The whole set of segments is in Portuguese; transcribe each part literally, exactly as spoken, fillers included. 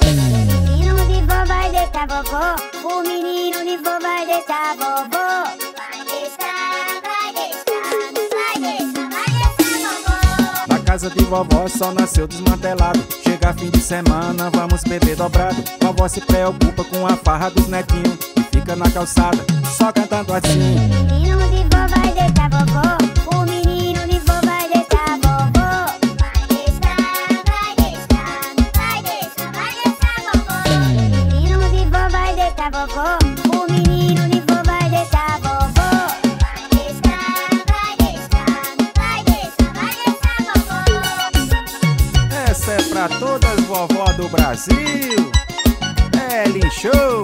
menino de vó vai deixar vovó. O menino de vó vai deixar vovó. Vai deixar, vai deixar, vai deixar, vai deixar vovó. Na casa de vovó só nasceu desmantelado. Chega fim de semana, vamos beber dobrado. Vovó se preocupa com a farra dos netinhos e fica na calçada, só cantando assim. O menino de vó vai deixar vovó. O menino de vó vai deixar vovó. Vai deixar, vai deixar, vai deixar, vai deixar vovó. O menino de vó vai deixar vovó. O menino de vó vai deixar vovó. Vai deixar, vai deixar, vai deixar, vai deixar vovó. Essa é pra todas as vovó do Brasil. L Show.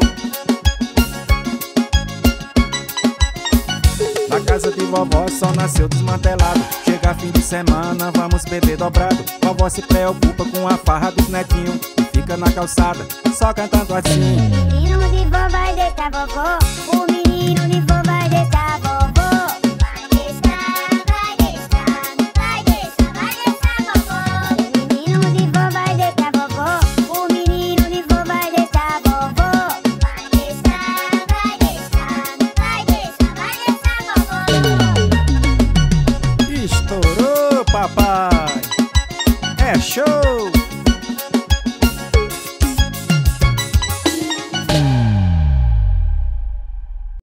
Na casa de vovó só nasceu desmantelado. Chega fim de semana, vamos beber dobrado. Vovó se preocupa com a farra dos netinhos e fica na calçada, só cantando assim. O menino de vó vai deixar vovó. O menino de vó vai deixar vovó. Vai deixar, vai deixar, vai deixar, vai deixar vovó. O menino de vó vai deixar vovó. O menino de vó vai deixar vovó. Vai deixar, vai deixar, vai deixar, vai deixar vovó. Estourou, papai. É show.